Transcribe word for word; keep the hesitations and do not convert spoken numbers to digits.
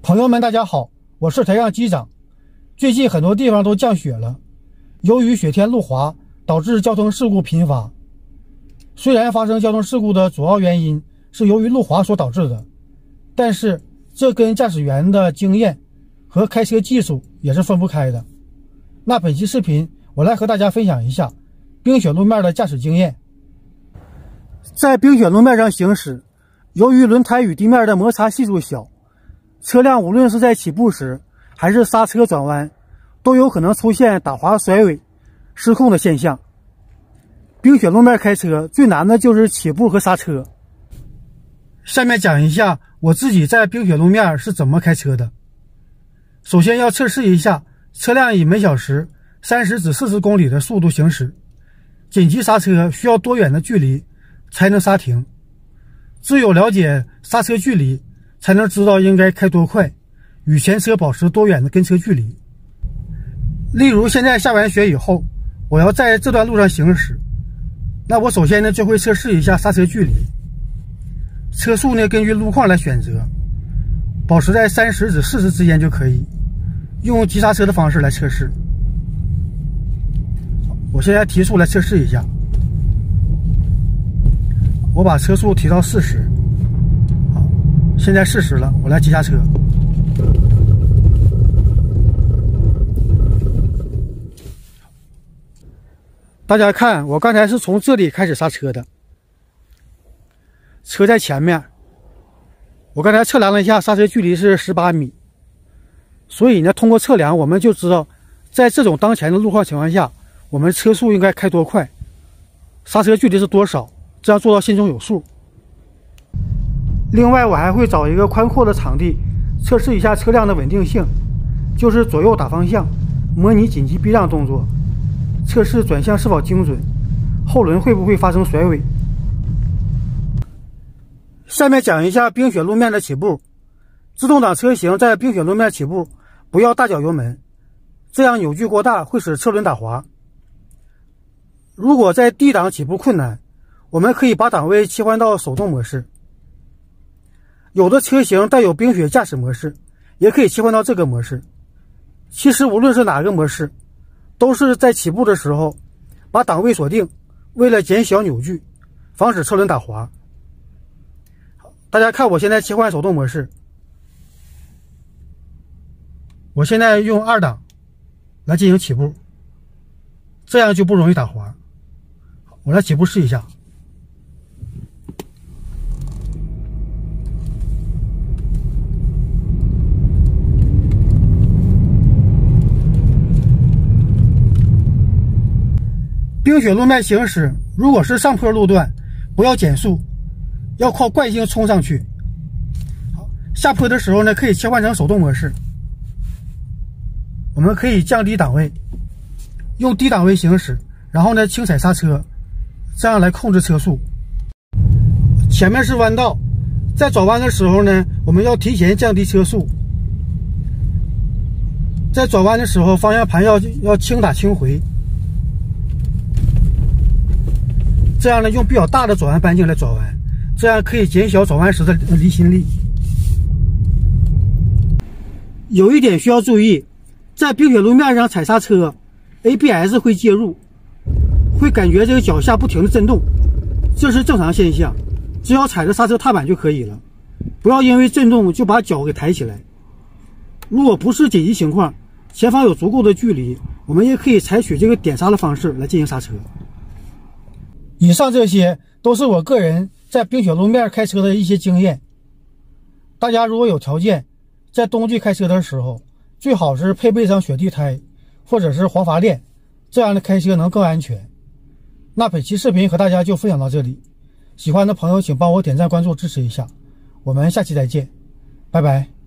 朋友们，大家好，我是台上机长。最近很多地方都降雪了，由于雪天路滑，导致交通事故频发。虽然发生交通事故的主要原因是由于路滑所导致的，但是这跟驾驶员的经验和开车技术也是分不开的。那本期视频我来和大家分享一下冰雪路面的驾驶经验。在冰雪路面上行驶，由于轮胎与地面的摩擦系数小，车辆无论是在起步时还是刹车转弯，都有可能出现打滑甩尾失控的现象。冰雪路面开车最难的就是起步和刹车。下面讲一下我自己在冰雪路面是怎么开车的。首先要测试一下车辆以每小时三十至四十公里的速度行驶，紧急刹车需要多远的距离才能刹停。只有了解刹车距离，才能知道应该开多快，与前车保持多远的跟车距离。例如现在下完雪以后，我要在这段路上行驶，那我首先呢就会测试一下刹车距离。车速呢根据路况来选择，保持在三十至四十之间就可以，用急刹车的方式来测试。我现在提速来测试一下，我把车速提到四十。现在四十了，我来急刹车。大家看，我刚才是从这里开始刹车的，车在前面。我刚才测量了一下，刹车距离是十八米。所以呢，通过测量，我们就知道，在这种当前的路况情况下，我们车速应该开多快，刹车距离是多少，这样做到心中有数。另外，我还会找一个宽阔的场地，测试一下车辆的稳定性，就是左右打方向，模拟紧急避让动作，测试转向是否精准，后轮会不会发生甩尾。下面讲一下冰雪路面的起步。自动挡车型在冰雪路面起步，不要大脚油门，这样扭矩过大会使车轮打滑。如果在低档起步困难，我们可以把档位切换到手动模式。有的车型带有冰雪驾驶模式，也可以切换到这个模式。其实无论是哪个模式，都是在起步的时候把档位锁定，为了减小扭矩，防止车轮打滑。大家看，我现在切换手动模式，我现在用二档来进行起步，这样就不容易打滑。我来起步试一下。冰雪路面行驶，如果是上坡路段，不要减速，要靠惯性冲上去。好，下坡的时候呢，可以切换成手动模式。我们可以降低档位，用低档位行驶，然后呢轻踩刹车，这样来控制车速。前面是弯道，在转弯的时候呢，我们要提前降低车速。在转弯的时候，方向盘要要轻打轻回。这样呢，用比较大的转弯半径来转弯，这样可以减小转弯时的离心力。有一点需要注意，在冰雪路面上踩刹车 ，A B S 会介入，会感觉这个脚下不停的震动，这是正常现象，只要踩着刹车踏板就可以了，不要因为震动就把脚给抬起来。如果不是紧急情况，前方有足够的距离，我们也可以采取这个点刹的方式来进行刹车。以上这些都是我个人在冰雪路面开车的一些经验。大家如果有条件，在冬季开车的时候，最好是配备上雪地胎或者是黄罚链，这样的开车能更安全。那本期视频和大家就分享到这里，喜欢的朋友请帮我点赞关注支持一下，我们下期再见，拜拜。